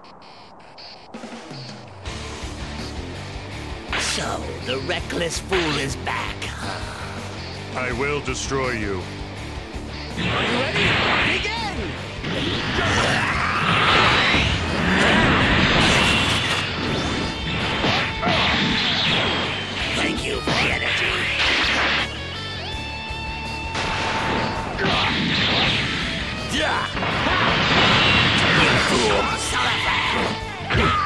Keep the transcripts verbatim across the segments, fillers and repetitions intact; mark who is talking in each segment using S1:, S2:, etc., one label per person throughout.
S1: So, the reckless fool is back, huh?
S2: I will destroy you.
S3: Are you ready? Begin!
S1: Thank you for the energy. You fool, Sullivan!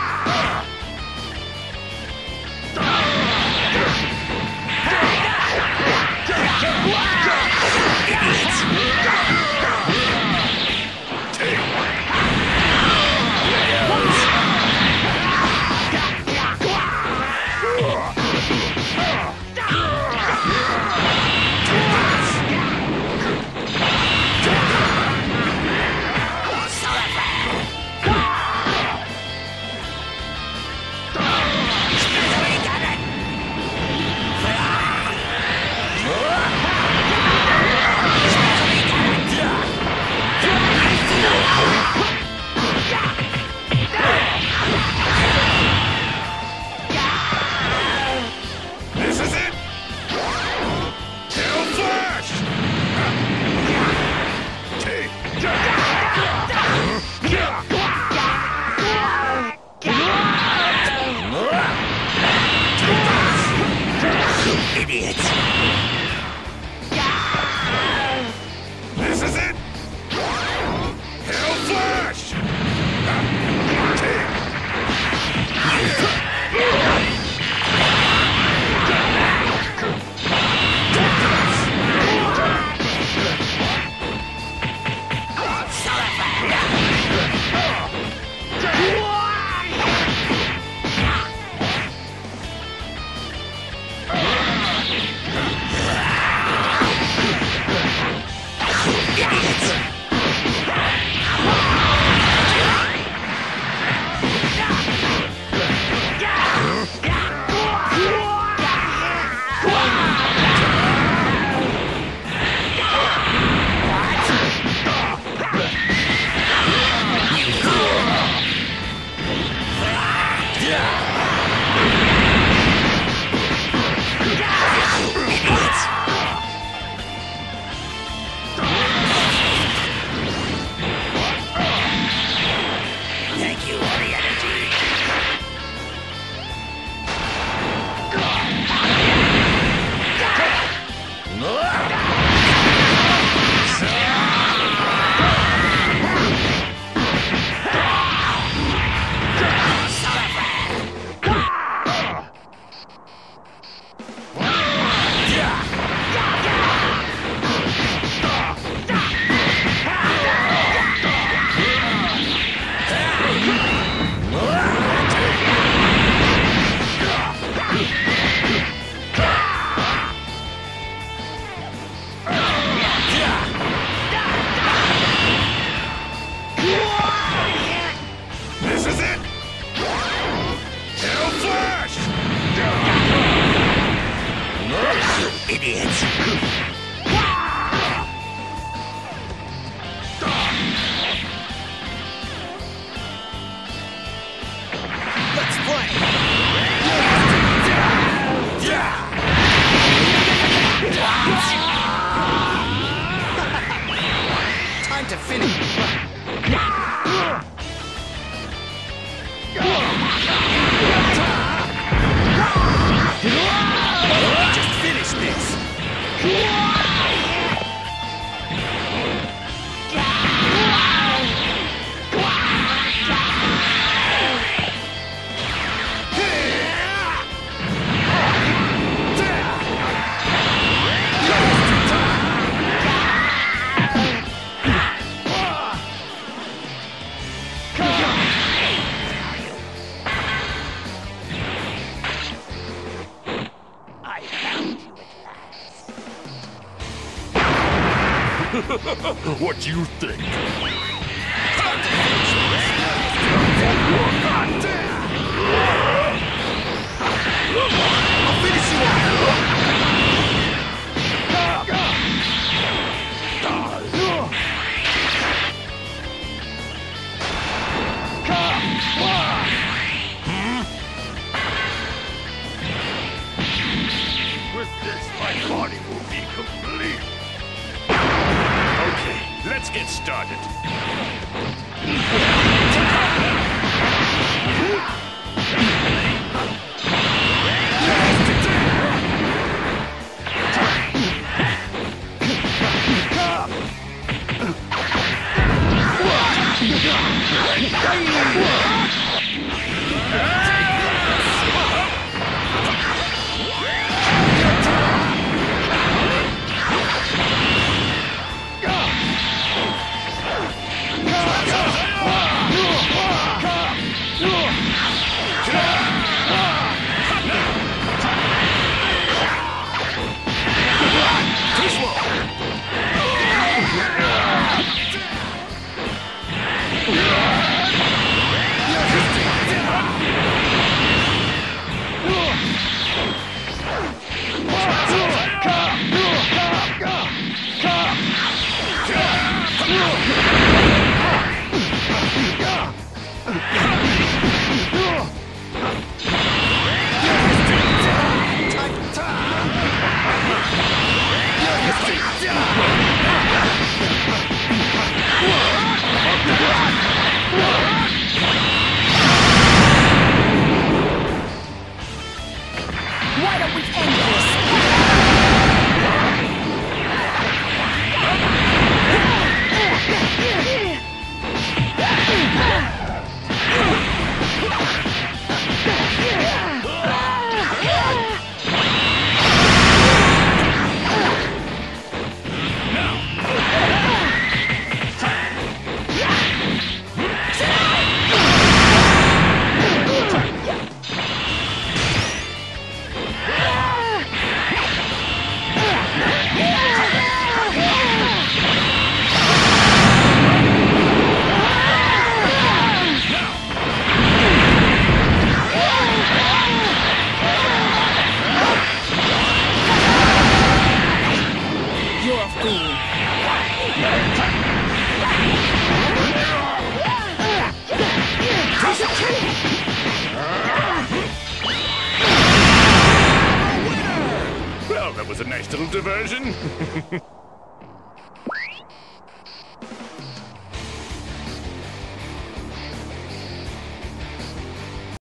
S1: Idiots!
S2: This is it! Hell Flash!
S1: Thank you for the energy.
S2: This is it! Hell Flash!
S1: Idiots!
S3: Let's play! Time to finish. Just finish this.
S1: I found you at last.
S2: What do you think?
S3: I'll finish you off.
S2: With this, my body will be complete. Okay, let's get started.
S4: Why don't we end this? You're a fool.
S2: Well, that was a nice little diversion.